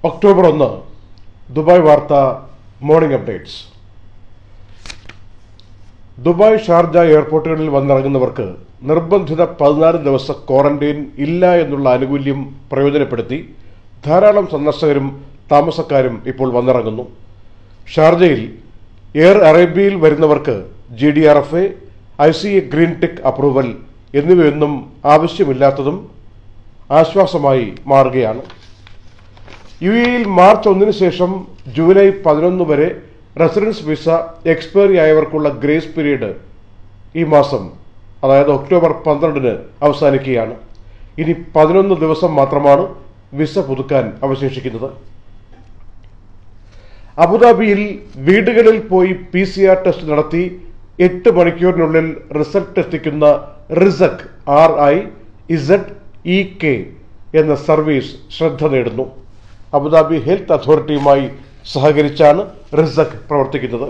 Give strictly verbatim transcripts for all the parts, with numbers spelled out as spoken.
October ഒന്ന് Dubai വാർത്ത morning updates. Dubai Sharjah എയർപോർട്ടുകളിൽ വന്നിറങ്ങുന്നവർക്ക് നിർബന്ധിത പതിനാല് ദിവസ ക്വാറന്റൈൻ ഇല്ല എന്നുള്ള ആനുകൂല്യം പ്രയോജനപ്പെടുത്തി ധാരാളം സന്ദർശകരും താമസക്കാരും ഇപ്പോൾ വന്നിറങ്ങുന്നു. ഷാർജയിൽ എയർ അറേബ്യയിൽ വരുന്നവർക്ക് G D R F A, I C A green tick approval എന്നിവയൊന്നും ആവശ്യമില്ലാത്തതും ആശ്വാസമായി മാറുകയാണ്. യു എയിൽ മാർച്ച് ഒന്നിന് ശേഷം ജൂലൈ പതിനൊന്ന് വരെ റെസിഡൻസ് വിസ എക്സ്പയറി ആയവർക്കുള്ള ഗ്രേസ് പീരീഡ് ഈ മാസം അതായത് ഒക്ടോബർ പന്ത്രണ്ടിന് അവസാനിക്കുകയാണ്. ഇനി പതിനൊന്ന് ദിവസം മാത്രമാണ് വിസ പുതുക്കാൻ അവശേഷിക്കുന്നത്. അബുദാബിയിൽ വീടുകളിൽ പോയി പി സി ആർ ടെസ്റ്റ് നടത്തി എട്ട് മണിക്കൂറിനുള്ളിൽ റിസൾട്ട് എത്തിക്കുന്ന റിസക് R I Z E K എന്ന സർവീസ് ശ്രദ്ധ നേടുന്നു. അബുദാബി ഹെൽത്ത് അതോറിറ്റിയുമായി സഹകരിച്ചാണ് റിസക് പ്രവർത്തിക്കുന്നത്.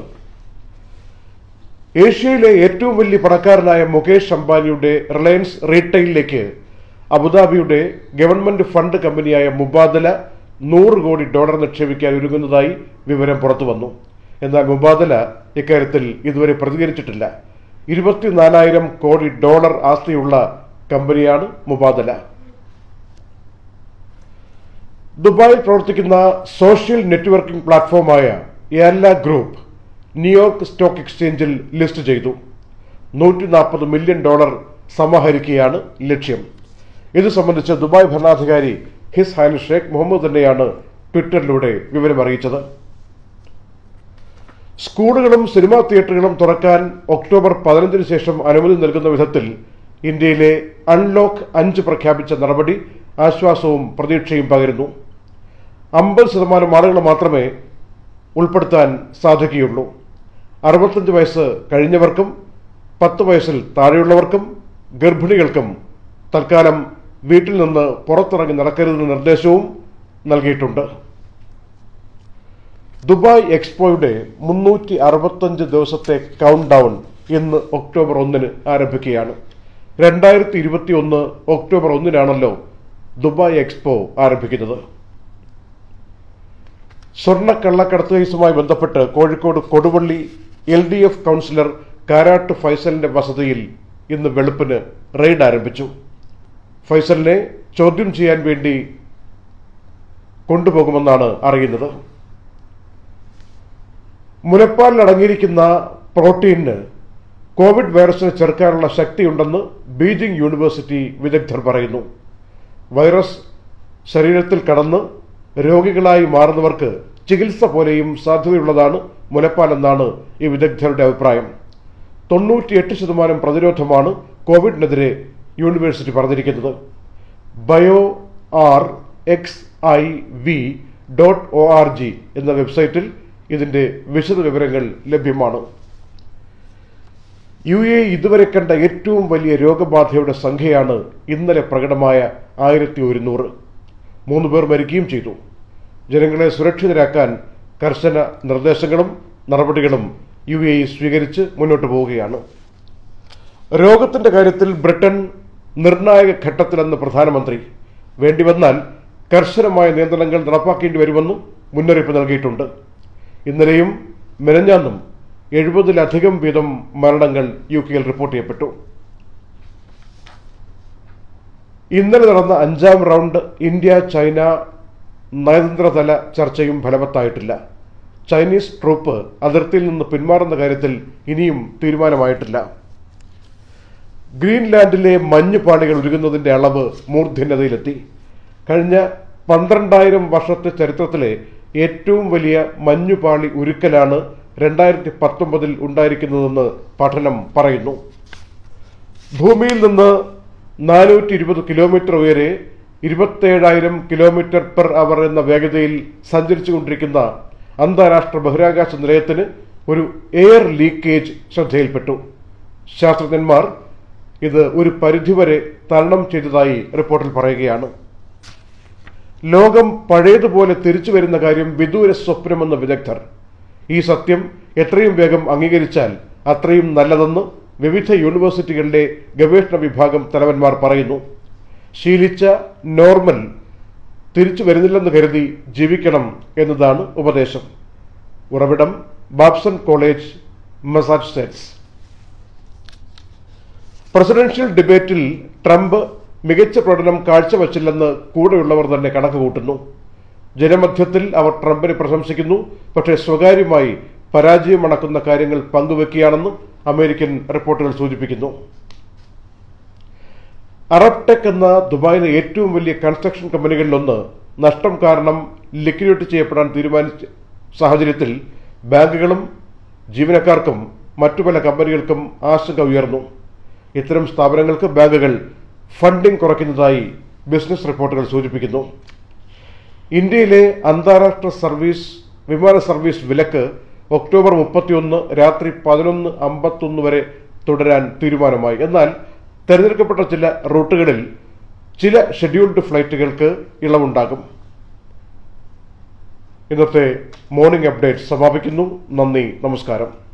ഏഷ്യയിലെ ഏറ്റവും വലിയ പണക്കാരനായ മുകേഷ് അംബാനിയുടെ റിലയൻസ് റീറ്റെയിലിലേക്ക് അബുദാബിയുടെ ഗവൺമെന്റ് ഫണ്ട് കമ്പനിയായ മുബാദല നൂറ് കോടി ഡോളർ നിക്ഷേപിക്കാൻ ഒരുങ്ങുന്നതായി വിവരം പുറത്തുവന്നു. എന്നാൽ മുബാദല ഇക്കാര്യത്തിൽ ഇതുവരെ പ്രതികരിച്ചിട്ടില്ല. ഇരുപത്തിനാലായിരം കോടി ഡോളർ ആസ്തിയുള്ള കമ്പനിയാണ് മുബാദല. ദുബായിൽ പ്രവർത്തിക്കുന്ന സോഷ്യൽ നെറ്റ്വർക്കിംഗ് പ്ലാറ്റ്ഫോമായ യാല ഗ്രൂപ്പ് ന്യൂയോർക്ക് സ്റ്റോക്ക് എക്സ്ചേഞ്ചിൽ ലിസ്റ്റ് ചെയ്തു. നൂറ്റി നാൽപ്പത് മില്യൺ ഡോളർ സമാഹരിക്കുകയാണ് ലക്ഷ്യം. ഇത് സംബന്ധിച്ച് ദുബായ് ഭരണാധികാരി ഹിസ് ഹൈനസ് ഷേഖ് മുഹമ്മദ് തന്നെയാണ് ട്വിറ്ററിലൂടെ വിവരമറിയിച്ചത്. സ്കൂളുകളും സിനിമാ തിയേറ്ററുകളും തുറക്കാൻ ഒക്ടോബർ പതിനഞ്ചിന് ശേഷം അനുമതി നൽകുന്ന വിധത്തിൽ ഇന്ത്യയിലെ അൺലോക്ക് അഞ്ച് പ്രഖ്യാപിച്ച നടപടി ആശ്വാസവും പ്രതീക്ഷയും പകരുന്നു. അമ്പത് ശതമാനം ആളുകൾ മാത്രമേ ഉൾപ്പെടുത്താൻ സാധിക്കുകയുള്ളൂ. അറുപത്തഞ്ച് വയസ്സ് കഴിഞ്ഞവർക്കും പത്ത് വയസ്സിൽ താഴെയുള്ളവർക്കും ഗർഭിണികൾക്കും തൽക്കാലം വീട്ടിൽ നിന്ന് പുറത്തിറങ്ങി നടക്കരുതെന്ന നിർദ്ദേശവും നൽകിയിട്ടുണ്ട്. ദുബായ് എക്സ്പോയുടെ മുന്നൂറ്റി അറുപത്തഞ്ച് ദിവസത്തെ കൗണ്ട് ഡൗൺ ഇന്ന് ഒക്ടോബർ ഒന്നിന് ആരംഭിക്കുകയാണ്. രണ്ടായിരത്തി ഇരുപത്തി ഒന്ന് ഒക്ടോബർ ഒന്നിനാണല്ലോ ദുബായ് എക്സ്പോ ആരംഭിക്കുന്നത്. സ്വർണ്ണക്കള്ളക്കടത്ത് കേസുമായി ബന്ധപ്പെട്ട് Kozhikode Koduvally L D F councillor Karat ഫൈസലിന്റെ വസതിയിൽ ഇന്ന് വെളുപ്പിന് റെയ്ഡ് ആരംഭിച്ചു. ഫൈസലിനെ ചോദ്യം ചെയ്യാൻ വേണ്ടി കൊണ്ടുപോകുമെന്നാണ് അറിയുന്നത്. മുലപ്പാലിൽ അടങ്ങിയിരിക്കുന്ന പ്രോട്ടീനിന് കോവിഡ് വൈറസിനെ ചെറുക്കാനുള്ള ശക്തിയുണ്ടെന്ന് ബീജിംഗ് യൂണിവേഴ്സിറ്റി വിദഗ്ധർ പറയുന്നു. വൈറസ് ശരീരത്തിൽ കടന്ന് രോഗികളായി മാറുന്നവർക്ക് ചികിത്സ പോലെയും സാധ്യതയുള്ളതാണ് മുലപ്പാലെന്നാണ് ഈ വിദഗ്ധരുടെ അഭിപ്രായം. തൊണ്ണൂറ്റിയെട്ട് ശതമാനം പ്രതിരോധമാണ് കോവിഡിനെതിരെ യൂണിവേഴ്സിറ്റി പറഞ്ഞിരിക്കുന്നത്. Bio R X I V dot O R G എന്ന വെബ്സൈറ്റിൽ ഇതിന്റെ വിശദ വിവരങ്ങൾ ലഭ്യമാണ്. യു എ ഇതുവരെ കണ്ട ഏറ്റവും വലിയ രോഗബാധയുടെ സംഖ്യയാണ് ഇന്നലെ പ്രകടമായ ആയിരത്തി ഒരുന്നൂറ്. മൂന്ന് പേർ മരിക്കുകയും ചെയ്തു. ജനങ്ങളെ സുരക്ഷിതരാക്കാൻ കർശന നിർദ്ദേശങ്ങളും നടപടികളും യു എ സ്വീകരിച്ച് മുന്നോട്ട് പോവുകയാണ്. രോഗത്തിന്റെ കാര്യത്തിൽ ബ്രിട്ടൻ നിർണായക ഘട്ടത്തിലെന്ന് പ്രധാനമന്ത്രി. വേണ്ടിവന്നാൽ കർശനമായ നിയന്ത്രണങ്ങൾ നടപ്പാക്കേണ്ടി വരുമെന്നും മുന്നറിയിപ്പ് നൽകിയിട്ടുണ്ട്. ഇന്നലെയും മെനഞ്ഞാന്നും എഴുപതിലധികം വീതം മരണങ്ങൾ യു കെയിൽ റിപ്പോർട്ട് ചെയ്യപ്പെട്ടു. ഇന്നലെ നടന്ന അഞ്ചാം റൗണ്ട് ഇന്ത്യ ചൈന നയതന്ത്രതല ചർച്ചയും ഫലവത്തായിട്ടില്ല. ചൈനീസ് ട്രൂപ്പ് അതിർത്തിയിൽ നിന്ന് പിന്മാറുന്ന കാര്യത്തിൽ ഇനിയും തീരുമാനമായിട്ടില്ല. ഗ്രീൻലാൻഡിലെ മഞ്ഞുപാളികൾ ഉരുകുന്നതിന്റെ അളവ് മൂർധന്യതയിലെത്തി. കഴിഞ്ഞ പന്ത്രണ്ടായിരം വർഷത്തെ ചരിത്രത്തിലെ ഏറ്റവും വലിയ മഞ്ഞുപാളി ഉരുക്കലാണ് രണ്ടായിരത്തി പത്തൊമ്പതിൽ ഉണ്ടായിരിക്കുന്നതെന്ന് പഠനം പറയുന്നു. ഭൂമിയിൽ നിന്ന് നാനൂറ്റി ഇരുപത് കിലോമീറ്റർ ഉയരെ ഇരുപത്തേഴായിരം കിലോമീറ്റർ പെർ അവർ എന്ന വേഗതയിൽ സഞ്ചരിച്ചുകൊണ്ടിരിക്കുന്ന അന്താരാഷ്ട്ര ബഹിരാകാശ നിലയത്തിന് ഒരു എയർ ലീക്കേജ് ശ്രദ്ധയിൽപ്പെട്ടു. ശാസ്ത്രജ്ഞന്മാർ ഇത് ഒരു പരിധിവരെ തരണം ചെയ്തതായി റിപ്പോർട്ടിൽ പറയുകയാണ്. ലോകം പഴയതുപോലെ തിരിച്ചു വരുന്ന കാര്യം വിദൂര സ്വപ്നമെന്ന വിദഗ്ധർ. ഈ സത്യം എത്രയും വേഗം അംഗീകരിച്ചാൽ അത്രയും നല്ലതെന്ന് വിവിധ യൂണിവേഴ്സിറ്റികളിലെ ഗവേഷണ വിഭാഗം തലവന്മാർ പറയുന്നു. ശീലിച്ച നോർമൽ തിരിച്ചു വരുന്നില്ലെന്ന് കരുതി ജീവിക്കണം എന്നതാണ് ഉപദേശം. ഉറവിടം ബാബ്സൺ കോളേജ്, മസാച്യുസെറ്റ്സ്. പ്രസിഡൻഷ്യൽ ഡിബേറ്റിൽ ട്രംപ് മികച്ച പ്രകടനം കാഴ്ചവച്ചില്ലെന്ന് കൂടെയുള്ളവർ തന്നെ കണക്ക് കൂട്ടുന്നു. ജനമധ്യത്തിൽ അവർ ട്രംപിനെ പ്രശംസിക്കുന്നു, പക്ഷേ സ്വകാര്യമായി പരാജയം മണക്കുന്ന കാര്യങ്ങൾ പങ്കുവെക്കുകയാണെന്ന് അമേരിക്കൻ റിപ്പോർട്ടുകൾ സൂചിപ്പിക്കുന്നു. അറബ് ടെക് എന്ന ദുബായിലെ ഏറ്റവും വലിയ കൺസ്ട്രക്ഷൻ കമ്പനികളിലൊന്ന് നഷ്ടം കാരണം ലിക്വിഡേറ്റ് ചെയ്യപ്പെടാൻ തീരുമാനിച്ച സാഹചര്യത്തിൽ ബാങ്കുകളും ജീവനക്കാർക്കും മറ്റു പല കമ്പനികൾക്കും ആശങ്ക ഉയർന്നു. ഇത്തരം സ്ഥാപനങ്ങൾക്ക് ബാങ്കുകൾ ഫണ്ടിംഗ് കുറയ്ക്കുന്നതായി ബിസിനസ് റിപ്പോർട്ടുകൾ സൂചിപ്പിക്കുന്നു. ഇന്ത്യയിലെ അന്താരാഷ്ട്ര സർവീസ് വിമാന സർവീസ് വിലക്ക് ഒക്ടോബർ മുപ്പത്തിയൊന്ന് രാത്രി പതിനൊന്ന് അമ്പത്തൊന്ന് വരെ തുടരാൻ തീരുമാനമായി. എന്നാൽ തെരഞ്ഞെടുക്കപ്പെട്ട ചില റൂട്ടുകളിൽ ചില ഷെഡ്യൂൾഡ് ഫ്ലൈറ്റുകൾക്ക് ഇളവുണ്ടാകും. ഇന്നത്തെ മോർണിംഗ് അപ്ഡേറ്റ് സമാപിക്കുന്നു. നന്ദി, നമസ്കാരം.